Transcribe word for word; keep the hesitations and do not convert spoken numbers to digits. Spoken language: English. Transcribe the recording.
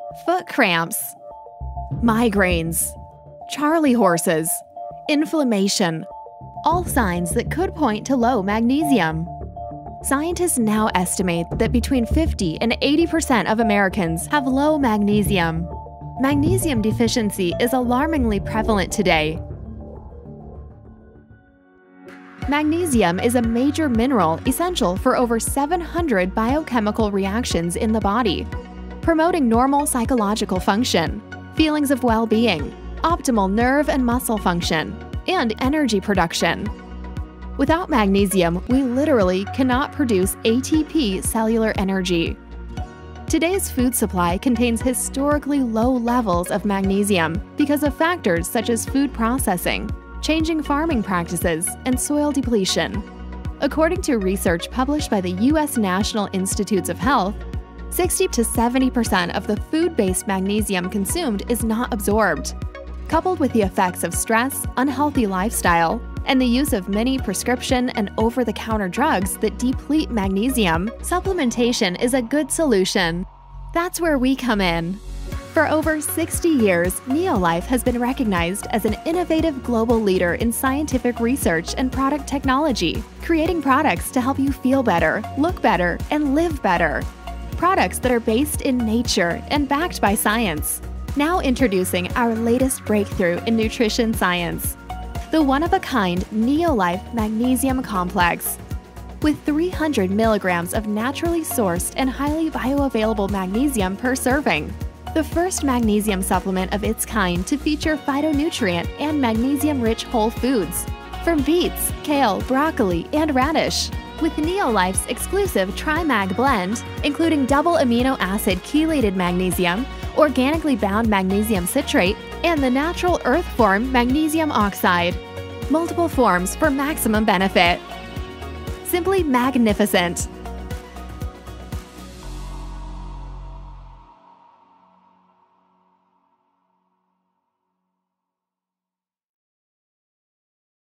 foot cramps, migraines, Charlie horses, inflammation, all signs that could point to low magnesium. Scientists now estimate that between fifty and eighty percent of Americans have low magnesium. Magnesium deficiency is alarmingly prevalent today. Magnesium is a major mineral essential for over seven hundred biochemical reactions in the body, promoting normal psychological function, feelings of well-being, optimal nerve and muscle function, and energy production. Without magnesium, we literally cannot produce A T P cellular energy. Today's food supply contains historically low levels of magnesium because of factors such as food processing, changing farming practices, and soil depletion. According to research published by the U S National Institutes of Health, sixty to seventy percent of the food-based magnesium consumed is not absorbed. Coupled with the effects of stress, unhealthy lifestyle, and the use of many prescription and over-the-counter drugs that deplete magnesium, supplementation is a good solution. That's where we come in. For over sixty years, NeoLife has been recognized as an innovative global leader in scientific research and product technology, creating products to help you feel better, look better, and live better. Products that are based in nature and backed by science. Now introducing our latest breakthrough in nutrition science, the one-of-a-kind NeoLife Magnesium Complex. With three hundred milligrams of naturally sourced and highly bioavailable magnesium per serving. The first magnesium supplement of its kind to feature phytonutrient and magnesium-rich whole foods, from beets, kale, broccoli, and radish. With NeoLife's exclusive PhytoMag Blend, including double amino acid chelated magnesium, organically bound magnesium citrate, and the natural earth form magnesium oxide. Multiple forms for maximum benefit. Simply magnificent!